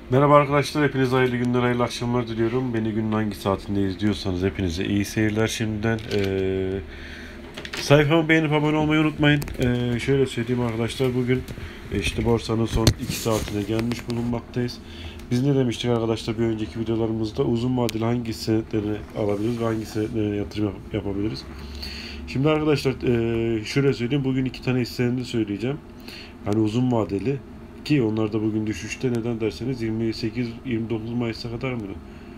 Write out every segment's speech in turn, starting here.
Merhaba arkadaşlar, hepinize hayırlı günler, hayırlı akşamlar diliyorum. Beni günün hangi saatinde izliyorsanız hepinize iyi seyirler şimdiden. Sayfamı beğenip abone olmayı unutmayın. Şöyle söyleyeyim arkadaşlar, bugün işte borsanın son 2 saatine gelmiş bulunmaktayız. Biz ne demiştik arkadaşlar bir önceki videolarımızda? Uzun vadeli hangi senetlerini alabiliriz ve hangi senetlerine yatırım yapabiliriz? Şimdi arkadaşlar şöyle söyleyeyim, bugün 2 tane hisseleri söyleyeceğim. Hani uzun vadeli ki onlar da bugün düşüşte, neden derseniz 28-29 Mayıs'a kadar mı?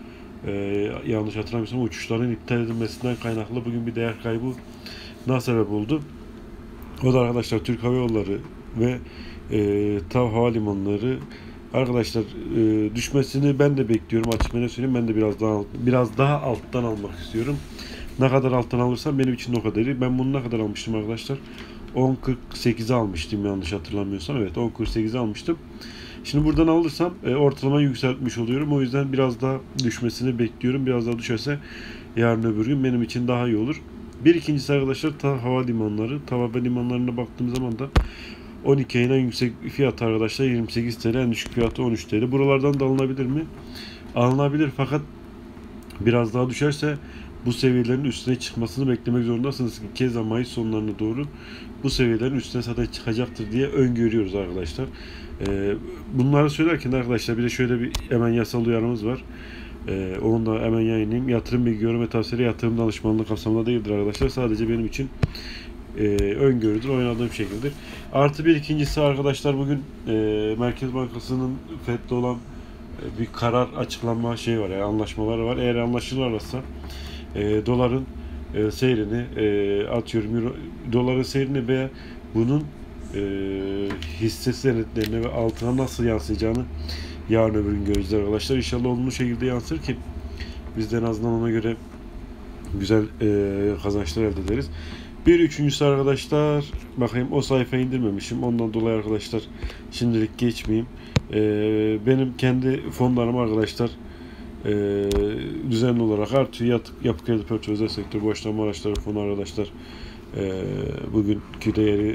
Yanlış hatırlamıyorsam uçuşların iptal edilmesinden kaynaklı bugün bir değer kaybı sebep oldu. O da arkadaşlar Türk Hava Yolları ve TAV Havalimanları arkadaşlar düşmesini ben de bekliyorum, açık ne söyleyeyim, ben de biraz daha alttan almak istiyorum. Ne kadar alttan alırsam benim için o kadar iyi. Ben bunu ne kadar almıştım arkadaşlar? 10.48'e almıştım yanlış hatırlamıyorsam. Evet, 10.48'e almıştım. Şimdi buradan alırsam ortalama yükseltmiş oluyorum. O yüzden biraz daha düşmesini bekliyorum. Biraz daha düşerse yarın öbür gün benim için daha iyi olur. Bir ikincisi arkadaşlar havalimanları. Havalimanlarına baktığım zaman da 12 ayın en yüksek fiyatı arkadaşlar 28 TL, en düşük fiyatı 13 TL. Buralardan da alınabilir mi? Alınabilir, fakat biraz daha düşerse bu seviyelerin üstüne çıkmasını beklemek zorundasınız ki keza Mayıs sonlarına doğru bu seviyelerin üstüne zaten çıkacaktır diye öngörüyoruz arkadaşlar. Bunları söylerken arkadaşlar bir de şöyle bir hemen yasal uyarımız var. Onu da hemen yayınlayayım. Yatırım bilgi, yorum ve tavsiyeleri yatırım danışmanlığı kapsamında değildir arkadaşlar. Sadece benim için öngörüdür, oynadığım şekildir. Artı bir ikincisi arkadaşlar, bugün Merkez Bankası'nın FED'le olan bir karar açıklanma şey var, yani anlaşmaları var. Eğer anlaşılırsa doların seyrini atıyorum doların seyrini veya bunun e, hisse senetlerine ve altına nasıl yansıyacağını yarın öbür gün göreceğiz arkadaşlar. İnşallah olumlu şekilde yansır ki biz de en azından ona göre güzel kazançlar elde ederiz. Bir üçüncüsü arkadaşlar, bakayım, o sayfayı indirmemişim. Ondan dolayı arkadaşlar şimdilik geçmeyeyim. Benim kendi fonlarım arkadaşlar düzenli olarak artıyor. Yapı Kredi Portföy Özel Sektör Borçlanma Araçları Fonu arkadaşlar bugünkü değeri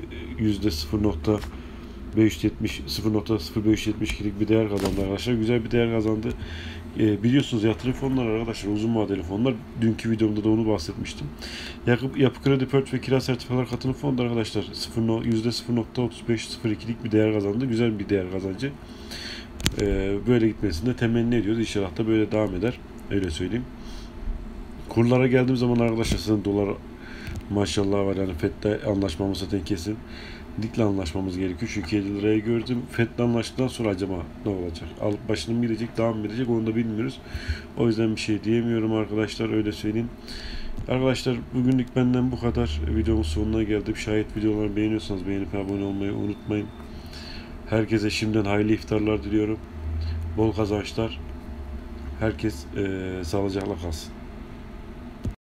%0.572'lik bir değer kazandı arkadaşlar. Güzel bir değer kazandı. Biliyorsunuz yatırım fonları arkadaşlar uzun vadeli fonlar. Dünkü videomda da onu bahsetmiştim. Yapı Kredi Portföy Kira Sertifikalar Katılım Fonu arkadaşlar %0.3502'lik bir değer kazandı. Güzel bir değer kazancı. Böyle gitmesini de temenni ediyoruz. İnşallah da böyle devam eder. Öyle söyleyeyim. Kurlara geldiğim zaman arkadaşlar sizin dolar maşallah var, yani FED'le anlaşmamız zaten kesin. Dikle anlaşmamız gerekiyor. Çünkü 50 liraya gördüm. FED'le anlaştıktan sonra acaba ne olacak? Alıp başını mı gidecek, devam mı edecek, onu da bilmiyoruz. O yüzden bir şey diyemiyorum arkadaşlar, öyle söyleyeyim. Arkadaşlar bugünlük benden bu kadar. Videomun sonuna geldim. Şayet videolarımı beğeniyorsanız beğenip abone olmayı unutmayın. Herkese şimdiden hayırlı iftarlar diliyorum. Bol kazançlar. Herkes sağlıcakla kalsın.